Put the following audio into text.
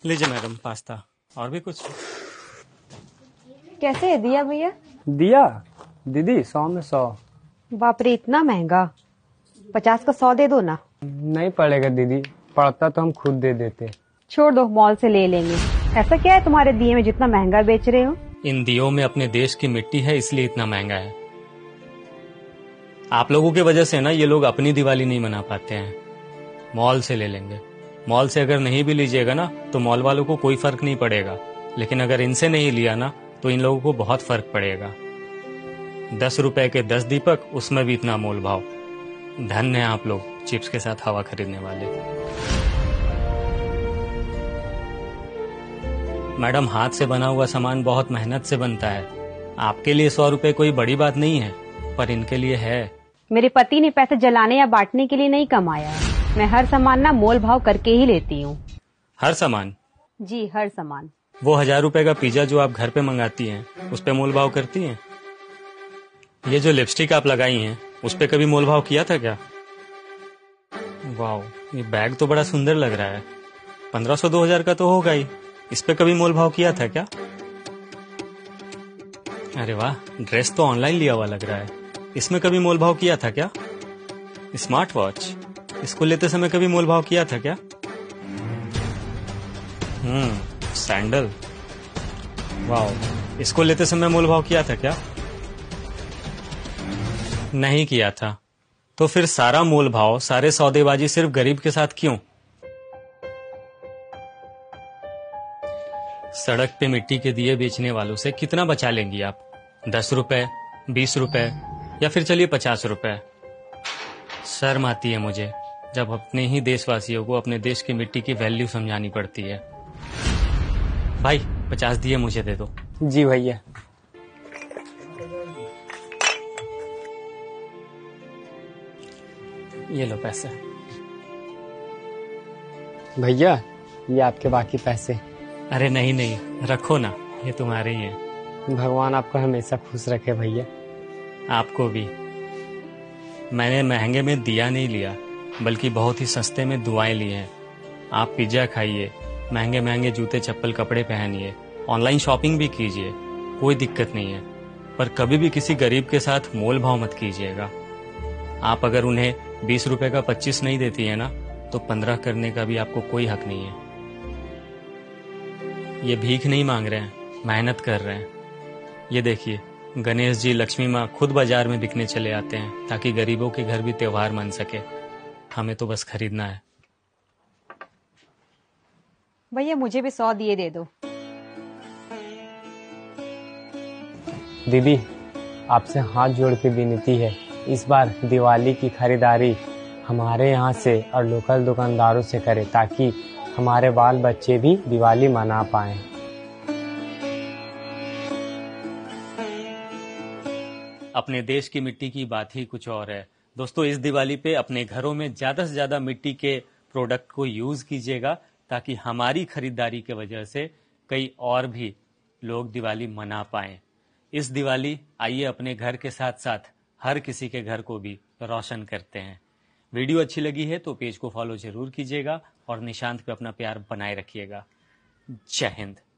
लीजिए madam pasta. और भी कुछ? कैसे है दिया भैया? दिया दीदी 100 में 100। बाप रे, इतना महंगा। 50 का 100 दे दो ना। नहीं पड़ेगा दीदी, पड़ता तो हम खुद दे देते। छोड़ दो, मॉल से ले लेंगे। ऐसा क्या है तुम्हारे दिए में जितना महंगा बेच रहे हो? इन दियों में अपने देश की मिट्टी है, इसलिए इतना महंगा है। आप लोगों की वजह से ना ये लोग अपनी दिवाली नहीं मना पाते हैं। मॉल से ले लेंगे। मॉल से अगर नहीं भी लीजिएगा ना तो मॉल वालों को कोई फर्क नहीं पड़ेगा, लेकिन अगर इनसे नहीं लिया ना तो इन लोगों को बहुत फर्क पड़ेगा। 10 रुपए के 10 दीपक, उसमें भी इतना मोल भाव। धन्य है आप लोग चिप्स के साथ हवा खरीदने वाले। मैडम, हाथ से बना हुआ सामान बहुत मेहनत से बनता है। आपके लिए 100 रुपए कोई बड़ी बात नहीं है, पर इनके लिए है। मेरे पति ने पैसे जलाने या बांटने के लिए नहीं कमाया है। मैं हर सामान ना मोल भाव करके ही लेती हूँ। हर सामान? जी, हर सामान। वो 1000 रुपए का पिज्जा जो आप घर पे मंगाती हैं, उस पे मोल भाव करती हैं? ये जो लिपस्टिक आप लगाई हैं, उस पे कभी मोल भाव किया था क्या? वाह, ये बैग तो बड़ा सुंदर लग रहा है। 1500-2000 का तो होगा ही। इस पे कभी मोल भाव किया था क्या? अरे वाह, ड्रेस तो ऑनलाइन लिया हुआ लग रहा है। इसमें कभी मोल भाव किया था क्या? स्मार्ट वॉच, इसको लेते समय कभी मोल भाव किया था क्या? सैंडल, वाह, इसको लेते समय मोल भाव किया था क्या? नहीं किया था। तो फिर सारा मोल भाव, सारे सौदेबाजी सिर्फ गरीब के साथ क्यों? सड़क पे मिट्टी के दिए बेचने वालों से कितना बचा लेंगी आप? 10 रुपए, 20 रुपए, या फिर चलिए 50 रुपए। शर्म आती है मुझे जब अपने ही देशवासियों को अपने देश की मिट्टी की वैल्यू समझानी पड़ती है। भाई 50 दिए मुझे दे दो। जी भैया। ये लो पैसे। भैया ये आपके बाकी पैसे। अरे नहीं नहीं, रखो ना, ये तुम्हारे ही हैं। भगवान आपको हमेशा खुश रखे भैया। आपको भी। मैंने महंगे में दिया नहीं लिया, बल्कि बहुत ही सस्ते में दुआएं ली हैं। आप पिज्जा खाइए, महंगे महंगे जूते चप्पल कपड़े पहनिए, ऑनलाइन शॉपिंग भी कीजिए, कोई दिक्कत नहीं है। पर कभी भी किसी गरीब के साथ मोल भाव मत कीजिएगा। आप अगर उन्हें 20 रुपए का 25 नहीं देती है ना, तो 15 करने का भी आपको कोई हक नहीं है। ये भीख नहीं मांग रहे हैं, मेहनत कर रहे हैं। ये देखिए, गणेश जी, लक्ष्मी माँ खुद बाजार में बिकने चले आते हैं ताकि गरीबों के घर भी त्योहार मन सके। हमें तो बस खरीदना है। भैया मुझे भी 100 दिए दे दो। दीदी आपसे हाथ जोड़ के विनती है, इस बार दिवाली की खरीदारी हमारे यहाँ से और लोकल दुकानदारों से करें ताकि हमारे बाल बच्चे भी दिवाली मना पाएं। अपने देश की मिट्टी की बात ही कुछ और है। दोस्तों, इस दिवाली पे अपने घरों में ज्यादा से ज्यादा मिट्टी के प्रोडक्ट को यूज कीजिएगा ताकि हमारी खरीदारी के वजह से कई और भी लोग दिवाली मना पाएं। इस दिवाली आइए अपने घर के साथ साथ हर किसी के घर को भी रोशन करते हैं। वीडियो अच्छी लगी है तो पेज को फॉलो जरूर कीजिएगा और निशांत पे अपना प्यार बनाए रखिएगा। जय हिंद।